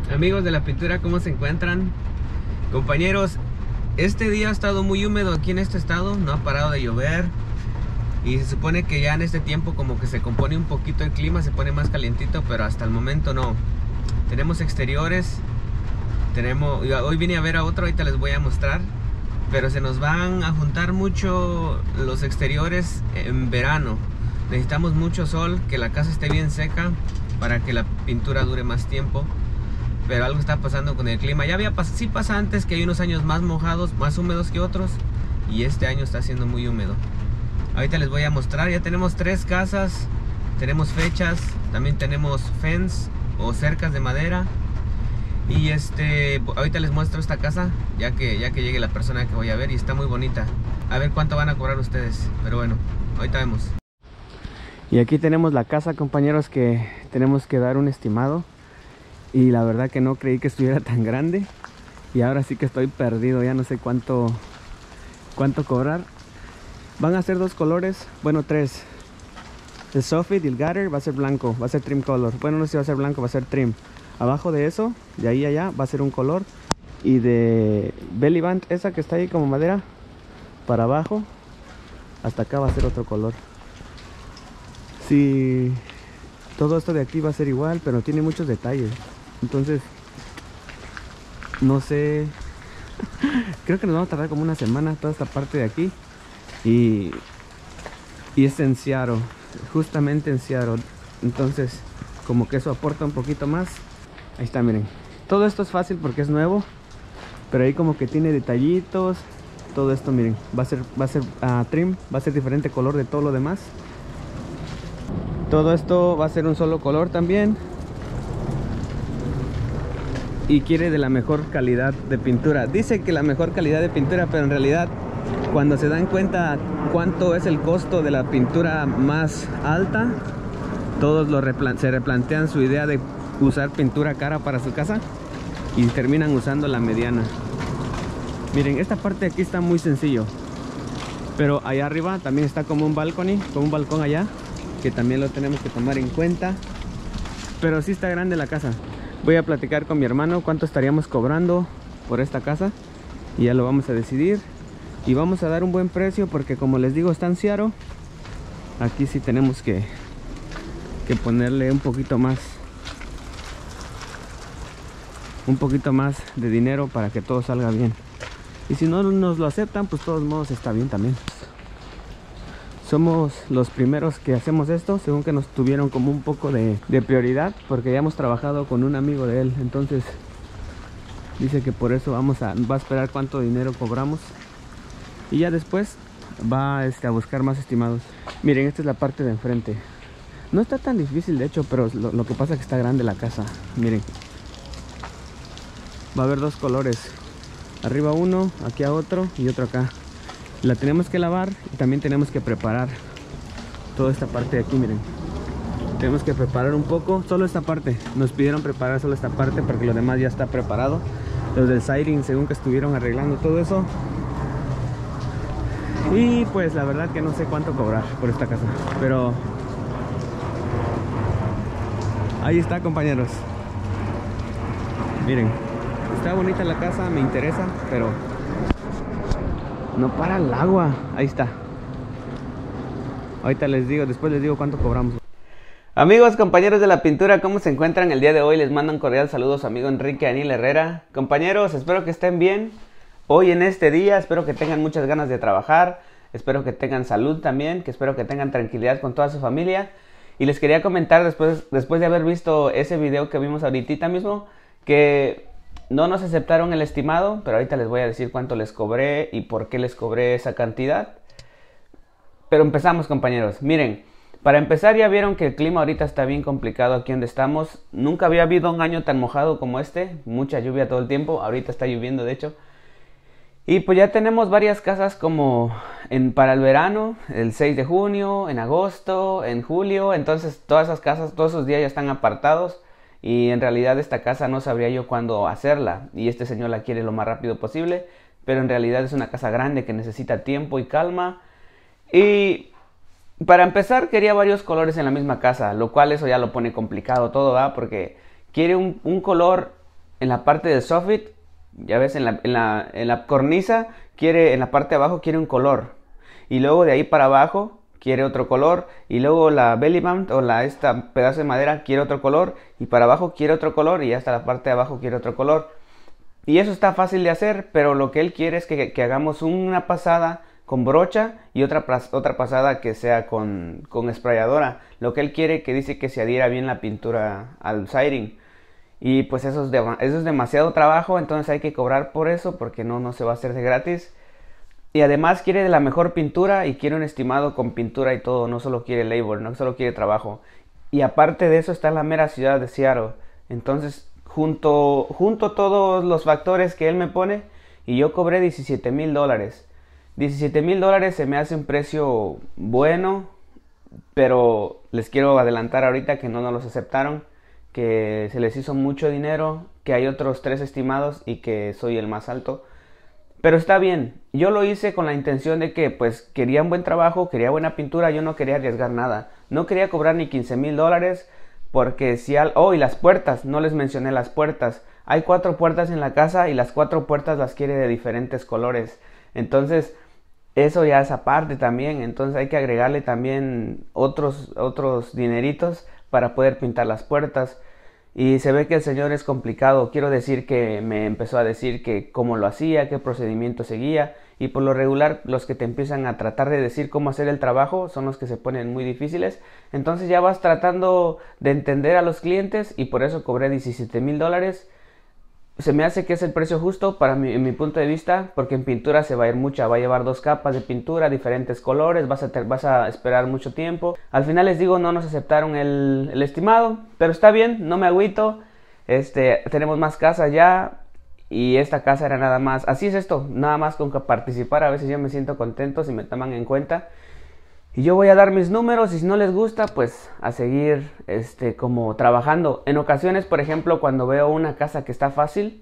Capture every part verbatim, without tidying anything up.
Amigos de la pintura, ¿cómo se encuentran? Compañeros, este día ha estado muy húmedo aquí en este estado, no ha parado de llover. Y se supone que ya en este tiempo como que se compone un poquito el clima, se pone más calientito, pero hasta el momento no. Tenemos exteriores, tenemos, hoy vine a ver a otro, ahorita les voy a mostrar. Pero se nos van a juntar mucho los exteriores en verano. Necesitamos mucho sol, que la casa esté bien seca para que la pintura dure más tiempo. Pero algo está pasando con el clima. Ya había pasado, sí pasa antes, que hay unos años más mojados, más húmedos que otros. Y este año está siendo muy húmedo. Ahorita les voy a mostrar. Ya tenemos tres casas, tenemos fechas, también tenemos fence o cercas de madera. Y este, ahorita les muestro esta casa, ya que, ya que llegue la persona que voy a ver. Y está muy bonita. A ver cuánto van a cobrar ustedes. Pero bueno, ahorita vemos. Y aquí tenemos la casa, compañeros, que tenemos que dar un estimado. Y la verdad que no creí que estuviera tan grande. Y ahora sí que estoy perdido, ya no sé cuánto cuánto cobrar. Van a ser dos colores, bueno, tres. El soffit y el gutter va a ser blanco, va a ser trim color. Bueno, no sé si va a ser blanco, va a ser trim. Abajo de eso, de ahí a allá, va a ser un color. Y de belly band, esa que está ahí como madera, para abajo, hasta acá va a ser otro color. Sí, todo esto de aquí va a ser igual, pero tiene muchos detalles. Entonces, no sé, creo que nos vamos a tardar como una semana toda esta parte de aquí. Y, y es en Seattle, justamente en Seattle. Entonces, como que eso aporta un poquito más. Ahí está, miren. Todo esto es fácil porque es nuevo, pero ahí como que tiene detallitos. Todo esto, miren, va a ser, va a ser uh, trim, va a ser diferente color de todo lo demás. Todo esto va a ser un solo color también. Y quiere de la mejor calidad de pintura. Dice que la mejor calidad de pintura, pero en realidad cuando se dan cuenta cuánto es el costo de la pintura más alta, todos lo replan se replantean su idea de usar pintura cara para su casa y terminan usando la mediana. Miren, esta parte de aquí está muy sencillo, pero allá arriba también está como un balcony, como un balcón allá, que también lo tenemos que tomar en cuenta. Pero sí está grande la casa. Voy a platicar con mi hermano cuánto estaríamos cobrando por esta casa y ya lo vamos a decidir. Y vamos a dar un buen precio porque, como les digo, está en Seattle. Aquí sí tenemos que, que ponerle un poquito más Un poquito más de dinero para que todo salga bien. Y si no nos lo aceptan, pues de todos modos está bien también. Somos los primeros que hacemos esto, según que nos tuvieron como un poco de, de prioridad, porque ya hemos trabajado con un amigo de él. Entonces dice que por eso vamos a, va a esperar cuánto dinero cobramos. Y ya después va este, a buscar más estimados. Miren, esta es la parte de enfrente. No está tan difícil de hecho, pero lo, lo que pasa es que está grande la casa. Miren, va a haber dos colores. Arriba uno, aquí a otro y otro acá. La tenemos que lavar y también tenemos que preparar toda esta parte de aquí, miren. Tenemos que preparar un poco, solo esta parte. Nos pidieron preparar solo esta parte porque lo demás ya está preparado. Los del siding, según que estuvieron arreglando todo eso. Y pues la verdad que no sé cuánto cobrar por esta casa, pero ahí está, compañeros. Miren, está bonita la casa, me interesa, pero no para el agua. Ahí está. Ahorita les digo, después les digo cuánto cobramos. Amigos, compañeros de la pintura, ¿cómo se encuentran el día de hoy? Les mando un cordial saludo a su amigo Enrique Anil Herrera. Compañeros, espero que estén bien hoy en este día. Espero que tengan muchas ganas de trabajar. Espero que tengan salud también, que espero que tengan tranquilidad con toda su familia. Y les quería comentar después, después de haber visto ese video que vimos ahorita mismo, que no nos aceptaron el estimado, pero ahorita les voy a decir cuánto les cobré y por qué les cobré esa cantidad. Pero empezamos, compañeros. Miren, para empezar, ya vieron que el clima ahorita está bien complicado aquí donde estamos. Nunca había habido un año tan mojado como este, mucha lluvia todo el tiempo. Ahorita está lloviendo, de hecho. Y pues ya tenemos varias casas como en, para el verano, el seis de junio, en agosto, en julio. Entonces todas esas casas, todos esos días ya están apartados. Y en realidad esta casa no sabría yo cuándo hacerla. Y este señor la quiere lo más rápido posible. Pero en realidad es una casa grande que necesita tiempo y calma. Y para empezar quería varios colores en la misma casa. Lo cual eso ya lo pone complicado todo, ¿verdad? Porque quiere un, un color en la parte del soffit, ya ves, en la, en la, en la cornisa, quiere, en la parte de abajo quiere un color. Y luego de ahí para abajo quiere otro color. Y luego la belly band o la, esta pedazo de madera quiere otro color. Y para abajo quiere otro color. Y hasta la parte de abajo quiere otro color. Y eso está fácil de hacer, pero lo que él quiere es que, que hagamos una pasada con brocha y otra, otra pasada que sea con, con sprayadora. Lo que él quiere, que dice que se adhiera bien la pintura al siding. Y pues eso es, de, eso es demasiado trabajo, entonces hay que cobrar por eso porque no, no se va a hacer de gratis. Y además quiere de la mejor pintura y quiere un estimado con pintura y todo, no solo quiere labor, no solo quiere trabajo. Y aparte de eso está la mera ciudad de Seattle. Entonces junto, junto todos los factores que él me pone y yo cobré diecisiete mil dólares. diecisiete mil dólares se me hace un precio bueno, pero les quiero adelantar ahorita que no nos los aceptaron, que se les hizo mucho dinero, que hay otros tres estimados y que soy el más alto. Pero está bien, yo lo hice con la intención de que pues quería un buen trabajo, quería buena pintura, yo no quería arriesgar nada. No quería cobrar ni quince mil dólares porque si al... Oh, y las puertas, no les mencioné las puertas. Hay cuatro puertas en la casa y las cuatro puertas las quiere de diferentes colores. Entonces, eso ya es aparte también. Entonces hay que agregarle también otros, otros dineritos para poder pintar las puertas. Y se ve que el señor es complicado. Quiero decir que me empezó a decir que cómo lo hacía, qué procedimiento seguía. Y por lo regular los que te empiezan a tratar de decir cómo hacer el trabajo son los que se ponen muy difíciles. Entonces ya vas tratando de entender a los clientes y por eso cobré diecisiete mil dólares. Se me hace que es el precio justo para mi, en mi punto de vista, porque en pintura se va a ir mucha, va a llevar dos capas de pintura, diferentes colores, vas a, ter, vas a esperar mucho tiempo. Al final les digo, no nos aceptaron el, el estimado, pero está bien, no me agüito. Este, tenemos más casas ya y esta casa era nada más, así es esto, nada más con que participar, a veces yo me siento contento si me toman en cuenta. Y yo voy a dar mis números y si no les gusta, pues a seguir este, como trabajando. En ocasiones, por ejemplo, cuando veo una casa que está fácil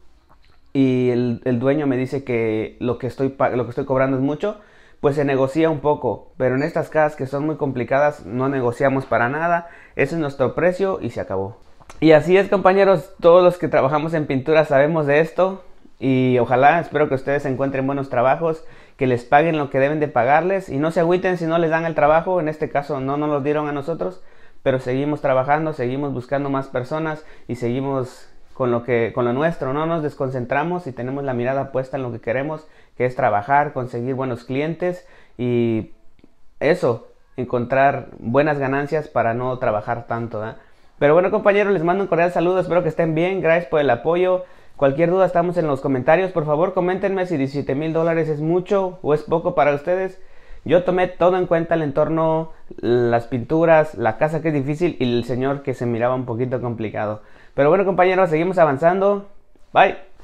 y el, el dueño me dice que lo que, estoy, lo que estoy cobrando es mucho, pues se negocia un poco. Pero en estas casas que son muy complicadas no negociamos para nada. Ese es nuestro precio y se acabó. Y así es, compañeros, todos los que trabajamos en pintura sabemos de esto. Y ojalá, espero que ustedes encuentren buenos trabajos, que les paguen lo que deben de pagarles y no se agüiten si no les dan el trabajo. En este caso no nos lo dieron a nosotros, pero seguimos trabajando, seguimos buscando más personas y seguimos con lo, que, con lo nuestro. No nos desconcentramos y tenemos la mirada puesta en lo que queremos, que es trabajar, conseguir buenos clientes y eso, encontrar buenas ganancias para no trabajar tanto, ¿eh? Pero bueno, compañeros, les mando un cordial saludo, espero que estén bien, gracias por el apoyo. Cualquier duda estamos en los comentarios, por favor coméntenme si diecisiete mil dólares es mucho o es poco para ustedes. Yo tomé todo en cuenta, el entorno, las pinturas, la casa que es difícil y el señor que se miraba un poquito complicado. Pero bueno, compañeros, seguimos avanzando. Bye.